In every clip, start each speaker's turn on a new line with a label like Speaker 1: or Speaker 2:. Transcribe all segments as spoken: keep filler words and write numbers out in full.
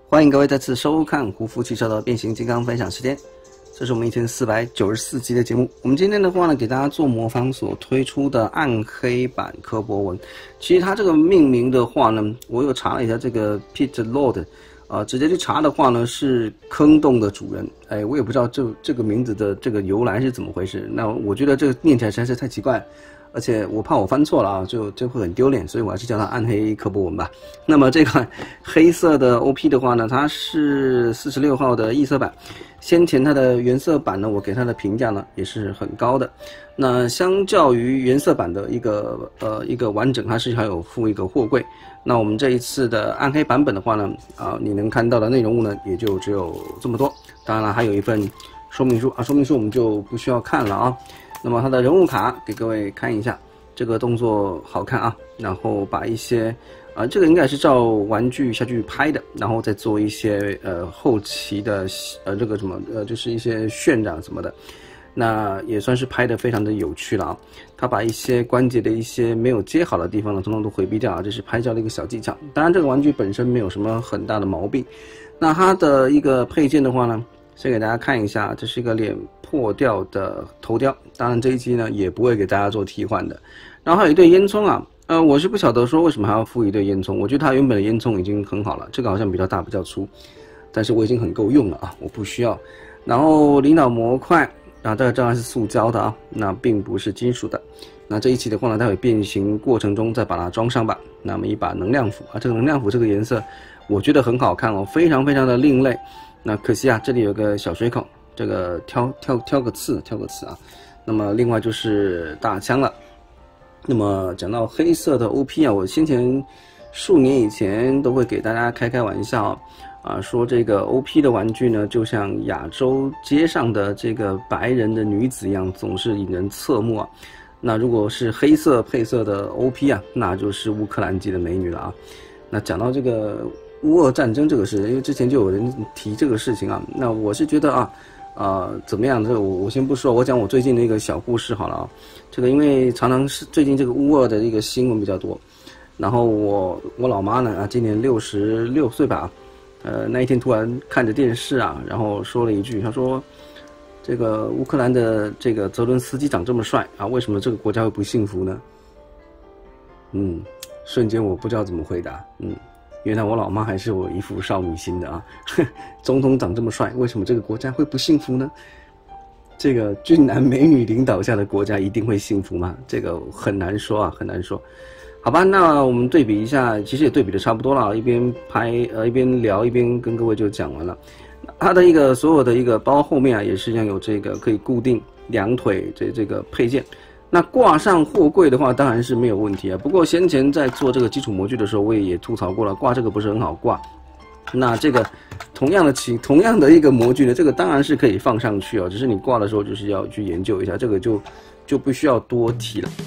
Speaker 1: 欢迎各位再次收看胡夫汽车的变形金刚分享时间，这是我们一千四百九十四集的节目。我们今天的话呢，给大家做魔方所推出的暗黑版科博文。其实它这个命名的话呢，我又查了一下这个 Pit Lord， 呃，直接去查的话呢是坑洞的主人。哎，我也不知道这这个名字的这个由来是怎么回事。那我觉得这个念起来实在是太奇怪了。而且我怕我翻错了啊，就就会很丢脸，所以我还是叫它暗黑科博文吧。那么这款黑色的 O P 的话呢，它是四十六号的异色版。先前它的原色版呢，我给它的评价呢也是很高的。那相较于原色版的一个呃一个完整，它是还有附一个货柜。那我们这一次的暗黑版本的话呢，啊、呃，你能看到的内容物呢也就只有这么多。当然了，还有一份说明书啊，说明书我们就不需要看了啊。那么它的人物卡给各位看一下，这个动作好看啊，然后把一些啊、呃，这个应该是照玩具下去拍的，然后再做一些呃后期的呃这个什么呃就是一些渲染什么的，那也算是拍的非常的有趣了啊。他把一些关节的一些没有接好的地方呢，统统都回避掉啊，这是拍照的一个小技巧。当然这个玩具本身没有什么很大的毛病。那它的一个配件的话呢，先给大家看一下，这是一个脸破掉的头雕，当然这一期呢也不会给大家做替换的。然后还有一对烟囱啊，呃，我是不晓得说为什么还要附一对烟囱，我觉得它原本的烟囱已经很好了，这个好像比较大比较粗，但是我已经很够用了啊，我不需要。然后领导模块啊，这个当然是塑胶的啊，那并不是金属的。那这一期的话呢，待会变形过程中再把它装上吧。那么一把能量斧啊，这个能量斧这个颜色我觉得很好看哦，非常非常的另类。那可惜啊，这里有个小水口，这个挑挑挑个刺，挑个刺啊。那么另外就是大枪了。那么讲到黑色的 O P 啊，我先前数年以前都会给大家开开玩笑啊，说这个 O P 的玩具呢，就像亚洲街上的这个白人的女子一样，总是引人侧目啊。那如果是黑色配色的 O P 啊，那就是乌克兰籍的美女了啊。那讲到这个乌俄战争这个事，因为之前就有人提这个事情啊，那我是觉得啊，呃，怎么样？这个我我先不说，我讲我最近的一个小故事好了啊。这个因为常常是最近这个乌俄的一个新闻比较多，然后我我老妈呢啊，今年六十六岁吧，呃，那一天突然看着电视啊，然后说了一句，她说，这个乌克兰的这个泽伦斯基长这么帅啊，为什么这个国家会不幸福呢？嗯，瞬间我不知道怎么回答，嗯。原来我老妈还是我一副少女心的啊！总统长这么帅，为什么这个国家会不幸福呢？这个俊男美女领导下的国家一定会幸福吗？这个很难说啊，很难说。好吧，那我们对比一下，其实也对比的差不多了，一边拍呃一边聊一边跟各位就讲完了。它的一个所有的一个包后面啊，也是一样有这个可以固定两腿这这个配件。那挂上货柜的话，当然是没有问题啊。不过先前在做这个基础模具的时候，我也也吐槽过了，挂这个不是很好挂。那这个同样的情同样的一个模具呢，这个当然是可以放上去哦，只是你挂的时候就是要去研究一下，这个就就不需要多提了。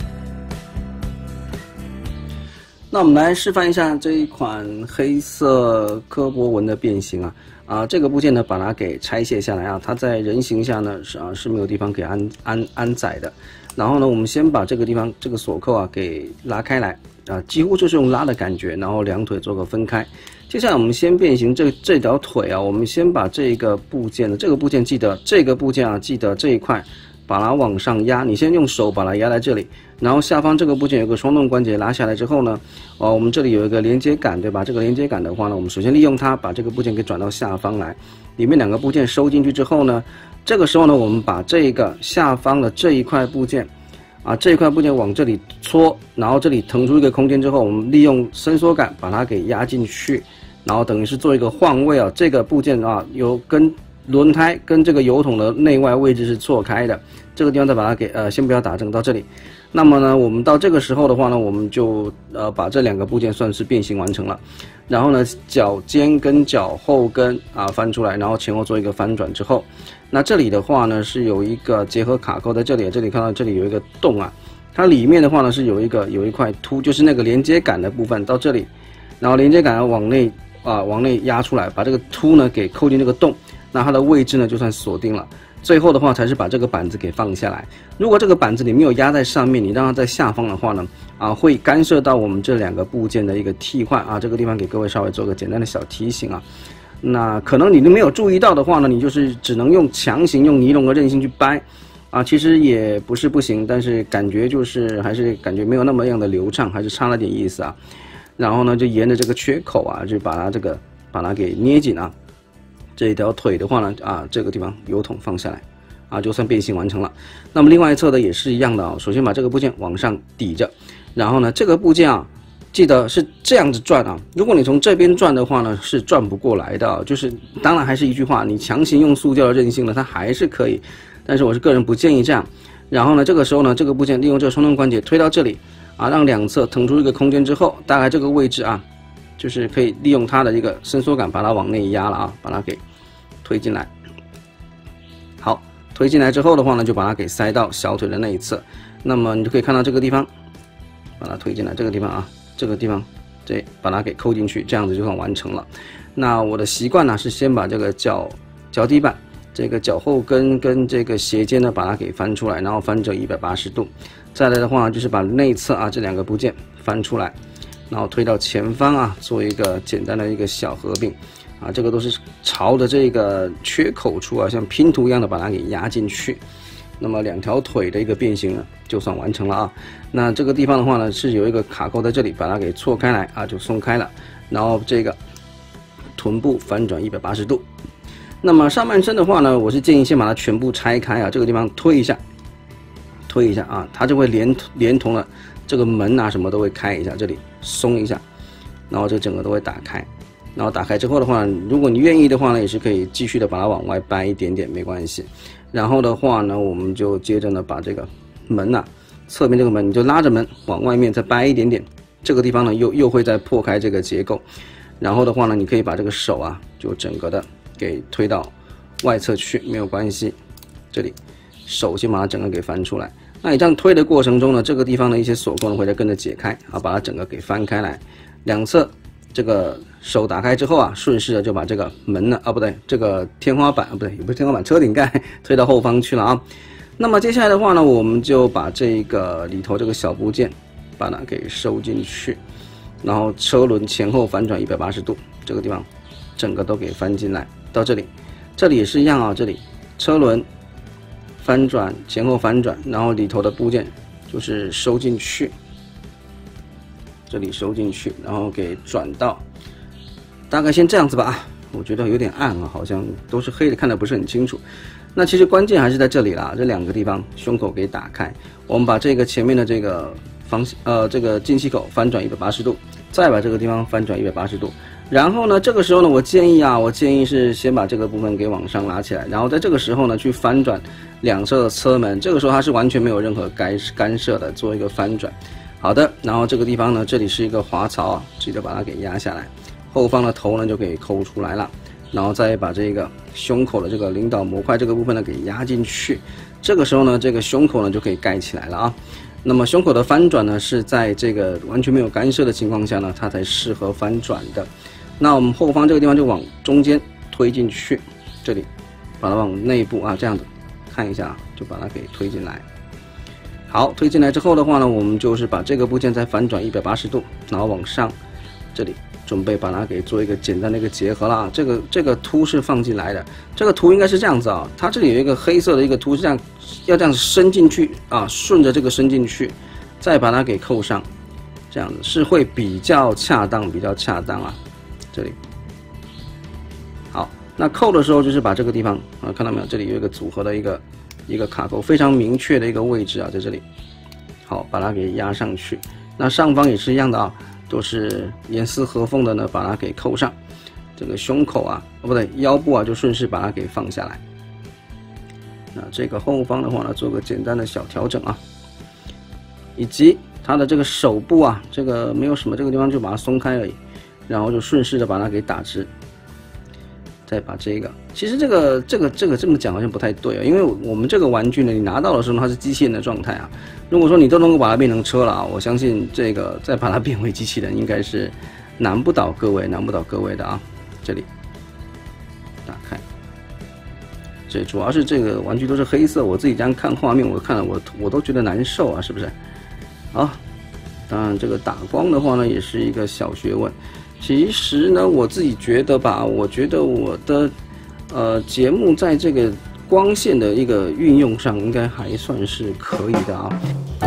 Speaker 1: 那我们来示范一下这一款黑色科博文的变形啊。啊，这个部件呢，把它给拆卸下来啊，它在人形下呢是啊是没有地方给安安安载的。然后呢，我们先把这个地方这个锁扣啊给拉开来啊，几乎就是用拉的感觉，然后两腿做个分开。接下来我们先变形这这条腿啊，我们先把这个部件的这个部件记得这个部件啊，记得这一块把它往上压，你先用手把它压在这里，然后下方这个部件有个双动关节拉下来之后呢，哦，我们这里有一个连接杆，对吧？这个连接杆的话呢，我们首先利用它把这个部件给转到下方来，里面两个部件收进去之后呢，这个时候呢，我们把这个下方的这一块部件，啊，这一块部件往这里戳，然后这里腾出一个空间之后，我们利用伸缩杆把它给压进去，然后等于是做一个换位啊，这个部件啊有跟轮胎跟这个油桶的内外位置是错开的，这个地方再把它给呃，先不要打正到这里。那么呢，我们到这个时候的话呢，我们就呃把这两个部件算是变形完成了。然后呢，脚尖跟脚后跟啊翻出来，然后前后做一个翻转之后，那这里的话呢是有一个结合卡扣在这里，这里看到这里有一个洞啊，它里面的话呢是有一个有一块凸，就是那个连接杆的部分到这里，然后连接杆往内啊往内压出来，把这个凸呢给扣进这个洞。那它的位置呢就算锁定了。 最后的话才是把这个板子给放下来。如果这个板子你没有压在上面，你让它在下方的话呢，啊，会干涉到我们这两个部件的一个替换啊。这个地方给各位稍微做个简单的小提醒啊。那可能你都没有注意到的话呢，你就是只能用强行用尼龙的韧性去掰，啊，其实也不是不行，但是感觉就是还是感觉没有那么样的流畅，还是差了点意思啊。然后呢，就沿着这个缺口啊，就把它这个把它给捏紧啊。这一条腿的话呢，啊，这个地方油桶放下来，啊，就算变形完成了。那么另外一侧的也是一样的啊，首先把这个部件往上抵着，然后呢，这个部件啊，记得是这样子转啊。如果你从这边转的话呢，是转不过来的啊。就是当然还是一句话，你强行用塑胶的韧性呢，它还是可以，但是我是个人不建议这样。然后呢，这个时候呢，这个部件利用这个双动关节推到这里啊，让两侧腾出一个空间之后，大概这个位置啊。就是可以利用它的一个伸缩感把它往内压了啊，把它给推进来。好，推进来之后的话呢，就把它给塞到小腿的那一侧。那么你就可以看到这个地方，把它推进来，这个地方啊，这个地方，这把它给扣进去，这样子就算完成了。那我的习惯呢是先把这个脚脚底板、这个脚后跟跟这个鞋尖呢把它给翻出来，然后翻折一百八十度。再来的话就是把内侧啊这两个部件翻出来。然后推到前方啊，做一个简单的一个小合并，啊，这个都是朝着这个缺口处啊，像拼图一样的把它给压进去。那么两条腿的一个变形呢，就算完成了啊。那这个地方的话呢，是有一个卡扣在这里，把它给错开来啊，就松开了。然后这个臀部翻转一百八十度。那么上半身的话呢，我是建议先把它全部拆开啊，这个地方推一下，推一下啊，它就会连连同了。这个门啊什么都会开一下，这里松一下，然后这整个都会打开，然后打开之后的话，如果你愿意的话呢，也是可以继续的把它往外掰一点点，没关系。然后的话呢，我们就接着呢把这个门呐、啊，侧面这个门你就拉着门往外面再掰一点点，这个地方呢又又会再破开这个结构。然后的话呢，你可以把这个手啊就整个的给推到外侧去，没有关系。这里手先把它整个给翻出来。那你这样推的过程中呢，这个地方的一些锁扣呢会再跟着解开啊，把它整个给翻开来，两侧这个手打开之后啊，顺势的就把这个门呢啊不对，这个天花板啊不对，也不是天花板，车顶盖推到后方去了啊。那么接下来的话呢，我们就把这个里头这个小部件把它给收进去，然后车轮前后反转一百八十度，这个地方整个都给翻进来到这里，这里也是一样啊，这里车轮。翻转前后反转，然后里头的部件就是收进去，这里收进去，然后给转到，大概先这样子吧。我觉得有点暗啊，好像都是黑的，看得不是很清楚。那其实关键还是在这里啦，这两个地方胸口给打开，我们把这个前面的这个方呃这个进气口翻转一百八十度，再把这个地方翻转一百八十度。然后呢，这个时候呢，我建议啊，我建议是先把这个部分给往上拉起来，然后在这个时候呢，去翻转两侧的车门，这个时候它是完全没有任何干干涉的，做一个翻转。好的，然后这个地方呢，这里是一个滑槽啊，记得把它给压下来，后方的头呢就可以抠出来了，然后再把这个胸口的这个领导模块这个部分呢给压进去，这个时候呢，这个胸口呢就可以盖起来了啊。那么胸口的翻转呢，是在这个完全没有干涉的情况下呢，它才适合翻转的。那我们后方这个地方就往中间推进去，这里把它往内部啊，这样子看一下，就把它给推进来。好，推进来之后的话呢，我们就是把这个部件再反转一百八十度，然后往上，这里准备把它给做一个简单的一个结合了。这个这个凸是放进来的，这个凸应该是这样子啊，它这里有一个黑色的一个凸，是这样，要这样伸进去啊，顺着这个伸进去，再把它给扣上，这样子是会比较恰当，比较恰当啊。这里，好，那扣的时候就是把这个地方啊，看到没有？这里有一个组合的一个一个卡扣，非常明确的一个位置啊，在这里。好，把它给压上去。那上方也是一样的啊，都是严丝合缝的呢，把它给扣上。这个胸口啊，哦不对，腰部啊，就顺势把它给放下来。那这个后方的话呢，做个简单的小调整啊，以及它的这个手部啊，这个没有什么，这个地方就把它松开而已。然后就顺势的把它给打直，再把这个，其实这个这个这个这么讲好像不太对啊，因为我们这个玩具呢，你拿到的时候它是机器人的状态啊。如果说你都能够把它变成车了啊，我相信这个再把它变回机器人，应该是难不倒各位，难不倒各位的啊。这里打开， 这主要是这个玩具都是黑色，我自己这样看画面，我看了我我都觉得难受啊，是不是？好，当然这个打光的话呢，也是一个小学问。其实呢，我自己觉得吧，我觉得我的呃节目在这个光线的一个运用上，应该还算是可以的啊。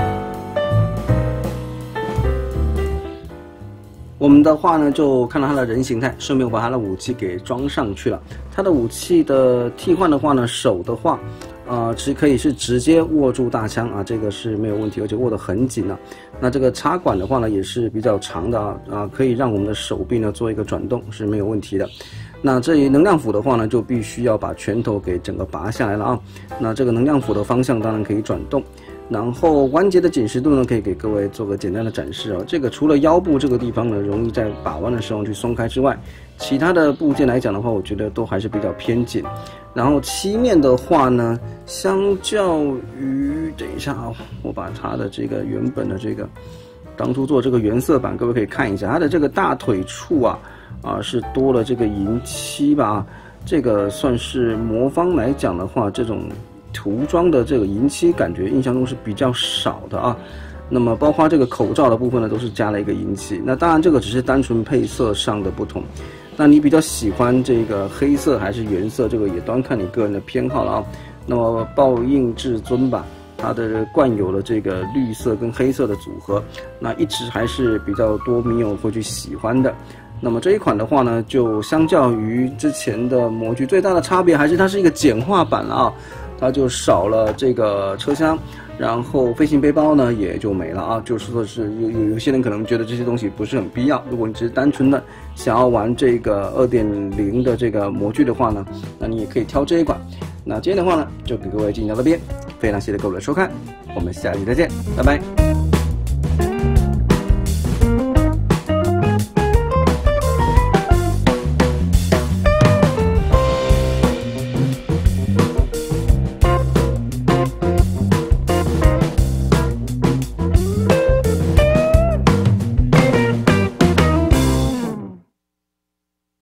Speaker 1: 我们的话呢，就看到它的人形态，顺便把它的武器给装上去了。它的武器的替换的话呢，手的话，呃，是可以是直接握住大枪啊，这个是没有问题，而且握得很紧了。那这个插管的话呢，也是比较长的啊，啊，可以让我们的手臂呢做一个转动是没有问题的。那这一能量斧的话呢，就必须要把拳头给整个拔下来了啊。那这个能量斧的方向当然可以转动。然后关节的紧实度呢，可以给各位做个简单的展示啊。这个除了腰部这个地方呢，容易在把弯的时候去松开之外，其他的部件来讲的话，我觉得都还是比较偏紧。然后漆面的话呢，相较于等一下啊，我把它的这个原本的这个当初做这个原色版，各位可以看一下，它的这个大腿处啊啊是多了这个银漆吧，这个算是魔方来讲的话，这种涂装的这个银漆感觉印象中是比较少的啊。那么包括这个口罩的部分呢，都是加了一个银漆。那当然这个只是单纯配色上的不同。那你比较喜欢这个黑色还是原色，这个也端看你个人的偏好了啊。那么报应至尊吧，它的惯有的这个绿色跟黑色的组合，那一直还是比较多迷友会去喜欢的。那么这一款的话呢，就相较于之前的模具，最大的差别还是它是一个简化版了啊。它就少了这个车厢，然后飞行背包呢也就没了啊。就是说是有有有些人可能觉得这些东西不是很必要，如果你只是单纯的想要玩这个 二点零 的这个模具的话呢，那你也可以挑这一款。那今天的话呢，就给各位进行到这边，非常谢谢各位的收看，我们下期再见，拜拜。